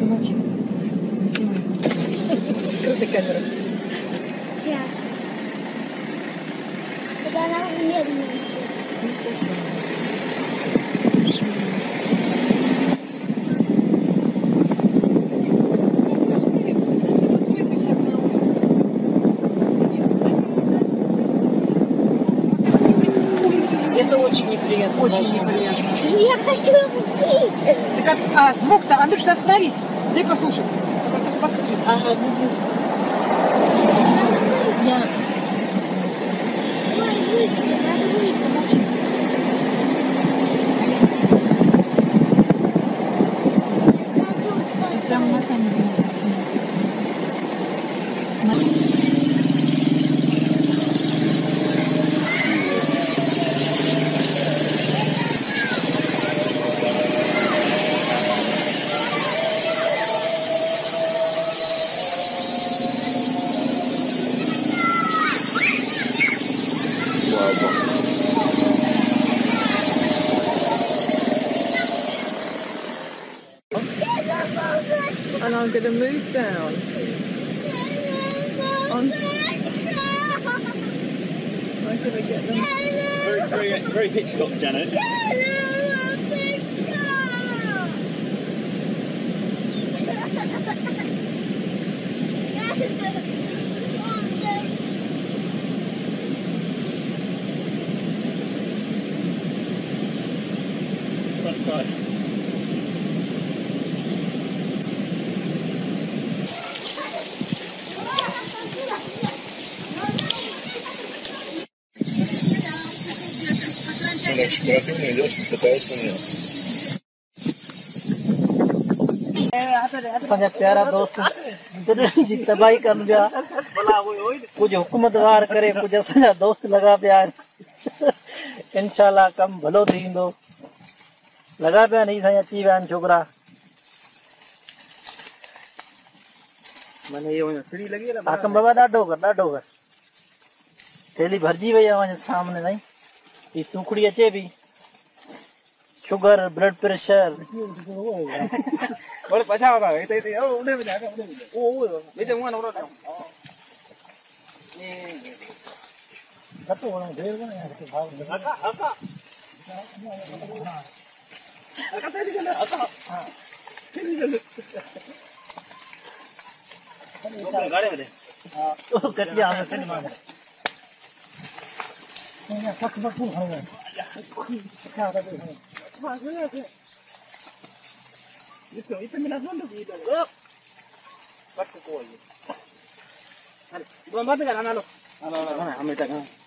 much. The camera. Yeah. But I don't need me. Это очень неприятно. Очень неприятно. Я хочу пить. Так, звук-то, Андрюш, остановись. Дай послушать. Послушай. Ага, я... Ой, выйти, надо выйти. Прямо на камеру. And I'm going to move down on. I'm going to get them. Very Hitchcock, Janet. Front side. Оперативно идет, пытаюсь на нее. प्यारा दोस्त जी तबाही कर दिया कुछ हुकूमतवार करे कुछ असांजा दोस्त लगा पिया इंशाल्लाह कम भलो थींदो लगा पिया नहीं साईं अची विया आहिनि छोकिरा मैंने ये फ्री लगी है हाकम बाबा ॾाढो कर थैली भरजी वई आहे वञ सामने साईं ही सूखड़ी अचे पई शुगर ब्लड प्रेशर बोले पछा होगा इते ओ उड़े में जाके उड़े में ओ ये तो मुंह ना उड़ा ये कतो वण ढेर वण यार के भाव अका अका अका तेरी गल अका हां तेरी गल गाड़ी में हां तो कटिया में से मांग ये सख बकू हो गया क्या होता है हां ये itu minasnya tuh gitu loh. Buat kue. Ada, belum banget kan anak lo? Anak, ambil tangan.